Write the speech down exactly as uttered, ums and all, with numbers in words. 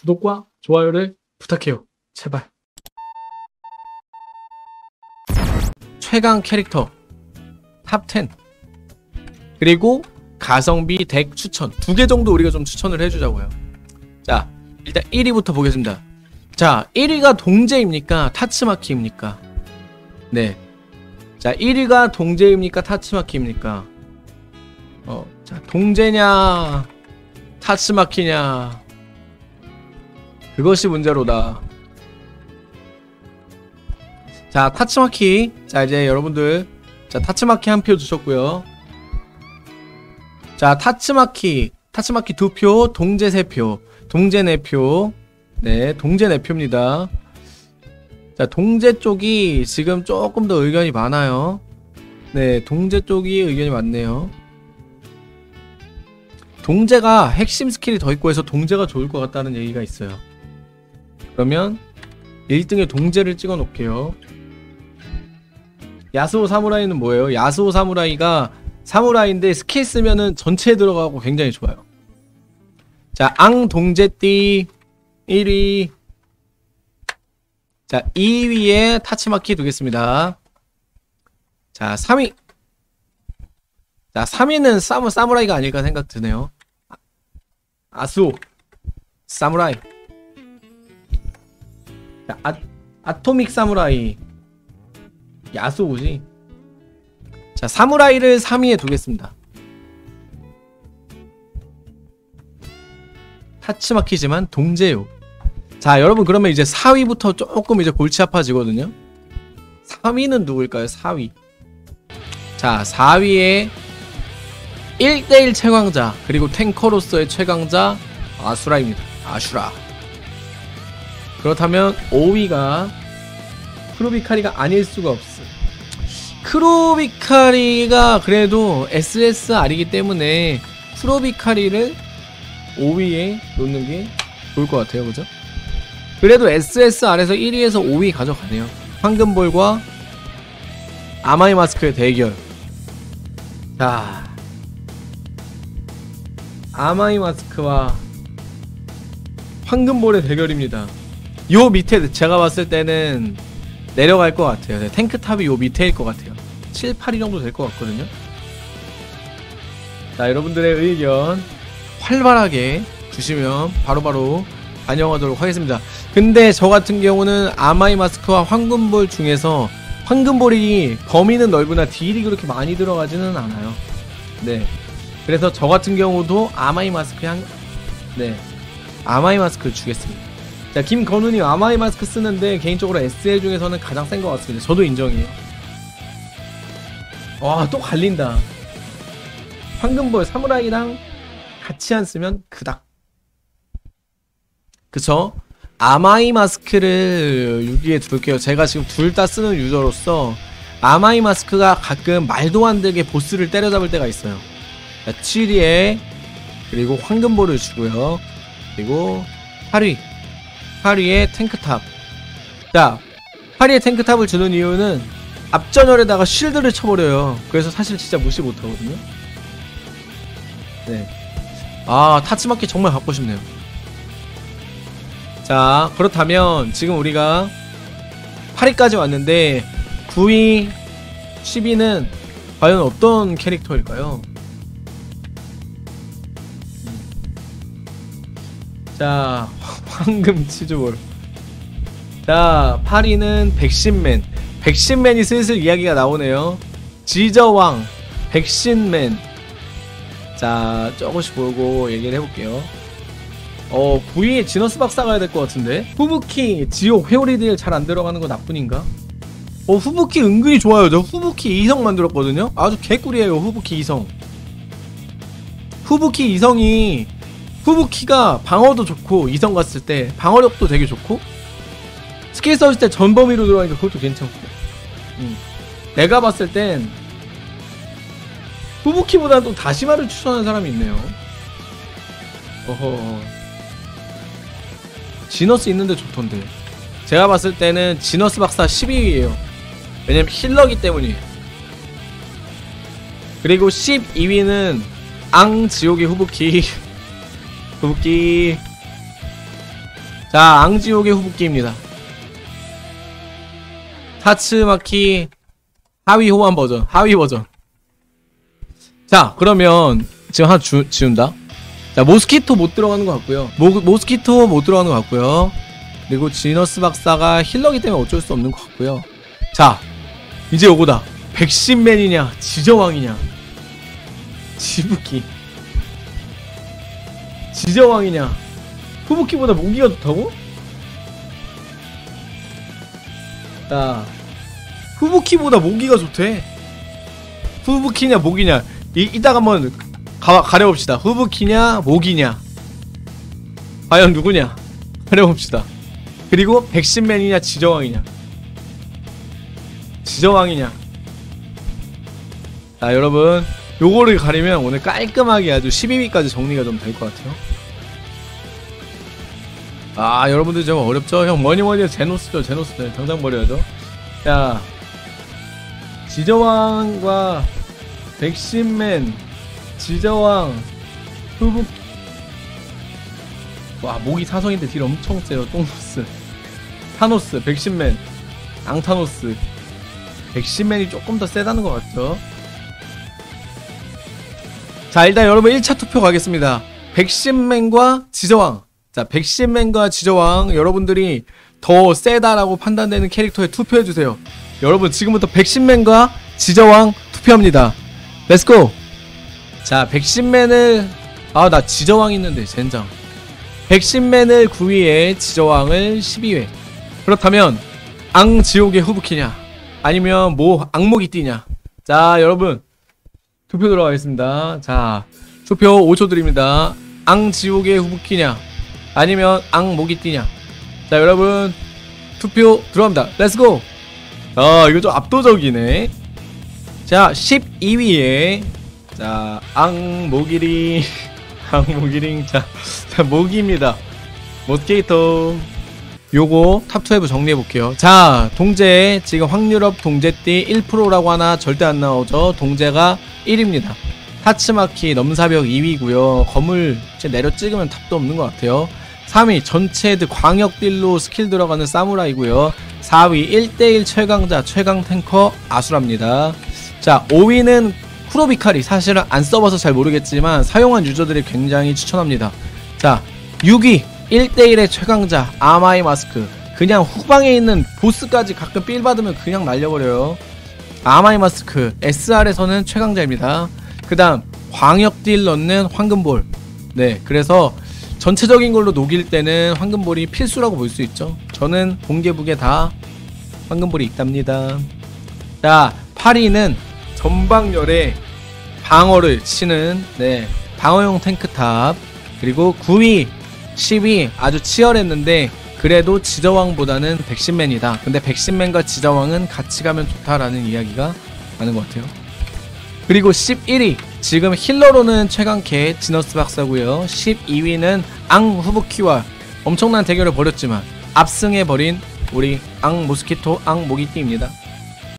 구독과 좋아요를 부탁해요. 제발. 최강 캐릭터 탑 텐 그리고 가성비 덱 추천 두 개 정도 우리가 좀 추천을 해주자고요. 자, 일단 일 위부터 보겠습니다. 자, 일 위가 동제입니까? 타츠마키입니까? 네. 자, 일 위가 동제입니까? 타츠마키입니까? 어, 자, 동제냐 타츠마키냐 그것이 문제로다. 자, 타츠마키. 자, 이제 여러분들, 자, 타츠마키 한 표 주셨고요. 자, 타츠마키 타츠마키 두 표, 동제 세 표, 동제 네 표. 네, 동제 네 표입니다. 자, 동제 쪽이 지금 조금 더 의견이 많아요. 네, 동제 쪽이 의견이 많네요. 동제가 핵심 스킬이 더 있고 해서 동제가 좋을 것 같다는 얘기가 있어요. 그러면 일 등에 동제를 찍어 놓을게요. 야스오 사무라이는 뭐예요? 야스오 사무라이가 사무라이인데 스킬 쓰면은 전체에 들어가고 굉장히 좋아요. 자, 앙 동제띠 일 위. 자, 이 위에 타츠마키 두겠습니다. 자, 삼 위. 자, 삼 위는 사무, 사무라이가 아닐까 생각 드네요. 아수오 사무라이. 자, 아, 아토믹 사무라이 야수오지. 자, 사무라이를 삼 위에 두겠습니다. 타츠마키지만 동제요. 자, 여러분 그러면 이제 사 위부터 조금 이제 골치 아파지거든요. 삼 위는 누구일까요? 사 위. 자, 사 위에 일 대 일 최강자 그리고 탱커로서의 최강자 아수라입니다. 아슈라. 그렇다면 오 위가 크루비카리가 아닐 수가 없어. 크루비카리가 그래도 에스에스알이기 때문에 크루비카리를 오 위에 놓는 게 좋을 것 같아요. 그죠? 그래도 에스에스알에서 일 위에서 오 위 가져가네요. 황금볼과 아마이 마스크의 대결. 자, 아마이 마스크와 황금볼의 대결입니다. 요 밑에 제가 봤을 때는 내려갈 것 같아요. 탱크탑이 요 밑에일 것 같아요. 칠, 팔 위 정도 될 것 같거든요. 자, 여러분들의 의견 활발하게 주시면 바로바로 반영하도록 하겠습니다. 근데 저 같은 경우는 아마이 마스크와 황금볼 중에서 황금볼이 범위는 넓으나 딜이 그렇게 많이 들어가지는 않아요. 네. 그래서 저 같은 경우도 아마이 마스크 한, 네. 아마이 마스크 주겠습니다. 자, 김건우님 아마이 마스크 쓰는데 개인적으로 에스엘 중에서는 가장 센 것 같습니다. 저도 인정해요. 와, 또 갈린다. 황금볼 사무라이랑 같이 안 쓰면 그닥. 그쵸? 아마이 마스크를 육 위에 둘게요. 제가 지금 둘 다 쓰는 유저로서 아마이 마스크가 가끔 말도 안 되게 보스를 때려잡을 때가 있어요. 자, 칠 위에 그리고 황금볼을 주고요. 그리고 팔 위 팔 위에 탱크탑. 자, 팔 위에 탱크탑을 주는 이유는 앞전열에다가 쉴드를 쳐버려요. 그래서 사실 진짜 무시 못하거든요. 네. 아, 타츠마키 정말 갖고 싶네요. 자, 그렇다면 지금 우리가 팔 위까지 왔는데 구 위, 십 위는 과연 어떤 캐릭터일까요? 자, 황금 치즈볼. 자, 팔 위는 백신맨. 백신맨이 슬슬 이야기가 나오네요. 지저왕, 백신맨. 자, 조금씩 보고 얘기를 해볼게요. 어, 구 위에 지너스 박사 가야 될 것 같은데. 후부키, 지옥, 회오리딜 잘 안 들어가는 거 나뿐인가? 어, 후부키 은근히 좋아요. 저 후부키 이성 만들었거든요. 아주 개꿀이에요. 후부키 이성. 후부키 이성이 후부키가 방어도 좋고 이성 갔을 때 방어력도 되게 좋고 스킬 썼을 때 전범위로 들어가니까 그것도 괜찮고. 음. 내가 봤을 땐 후부키보다는 또 다시마를 추천하는 사람이 있네요. 어허. 지너스 있는데 좋던데. 제가 봤을 때는 지너스 박사 십이 위에요 왜냐면 힐러기 때문이에요. 그리고 십이 위는 앙 지옥의 후부키. 후부키. 자, 앙지옥의 후보기입니다. 타츠마키 하위 호환 버전, 하위 버전. 자, 그러면 지금 하나 주, 지운다. 자, 모스키토 못 들어가는 것 같고요. 모, 모스키토 못 들어가는 것 같고요. 그리고 지너스 박사가 힐러기 때문에 어쩔 수 없는 것 같고요. 자, 이제 요거다. 백신맨이냐 지저왕이냐. 지부키 지저왕이냐. 후부키보다 모기가 좋다고? 자, 후부키보다 모기가 좋대. 후부키냐 모기냐. 이, 이따가 한번 가, 가려봅시다. 후부키냐 모기냐. 과연 누구냐 가려봅시다. 그리고 백신맨이냐 지저왕이냐. 지저왕이냐. 자, 여러분 요거를 가리면 오늘 깔끔하게 아주 십이 위까지 정리가 좀 될 것 같아요. 아, 여러분들 좀 어렵죠? 형 뭐니뭐니 해도 제노스죠. 제노스 당장 버려야죠. 자, 지저왕과 백신맨, 지저왕, 후부. 와, 모기 사성인데 딜 엄청 세요. 똥노스, 타노스, 백신맨, 앙타노스. 백신맨이 조금 더 세다는 것 같죠? 자, 일단 여러분 일 차 투표 가겠습니다. 백신맨과 지저왕. 자, 백신맨과 지저왕, 여러분들이 더 세다라고 판단되는 캐릭터에 투표해주세요. 여러분 지금부터 백신맨과 지저왕 투표합니다. 렛츠고! 자, 백신맨을, 아, 나 지저왕 있는데 젠장. 백신맨을 구 위에 지저왕을 십이 회. 그렇다면 앙지옥의 후부키냐 아니면 뭐 악목이 뛰냐. 자, 여러분 투표 들어가겠습니다. 자, 투표 오 초 드립니다. 앙지옥의 후부키냐 아니면 악목이 뛰냐. 자, 여러분 투표 들어갑니다. 렛츠고! 아, 이거 좀 압도적이네. 자, 십이 위에 자, 악모기링 악모기링. 자, 자, 모기입니다. 모스케이토. 요거 탑 이브 정리해볼게요. 자, 동제 지금 확률업 동제띠 일 퍼센트라고 하나 절대 안 나오죠. 동제가 일입니다. 타츠마키 넘사벽 이 위고요. 거물 내려 찍으면 탑도 없는 것 같아요. 삼 위 전체 헤드 광역딜로 스킬 들어가는 사무라이고요. 사 위 일 대 일 최강자 최강 탱커 아수라입니다. 자, 오 위는 쿠로비카리. 사실은 안 써봐서 잘 모르겠지만 사용한 유저들이 굉장히 추천합니다. 자, 육 위 일 대 일의 최강자 아마이 마스크. 그냥 후방에 있는 보스까지 가끔 삘 받으면 그냥 날려버려요. 아마이 마스크 에스알에서는 최강자입니다. 그 다음 광역딜 넣는 황금볼. 네, 그래서 전체적인 걸로 녹일 때는 황금볼이 필수라고 볼 수 있죠. 저는 본계북에 다 황금볼이 있답니다. 자, 팔 위는 전방열에 방어를 치는, 네, 방어용 탱크탑. 그리고 구 위, 십 위 아주 치열했는데 그래도 지저왕보다는 백신맨이다. 근데 백신맨과 지저왕은 같이 가면 좋다라는 이야기가 많은 것 같아요. 그리고 십일 위 지금 힐러로는 최강캐 지너스 박사고요. 십이 위는 앙 후부키와 엄청난 대결을 벌였지만 압승해버린 우리 앙 모스키토 앙 모기띠입니다.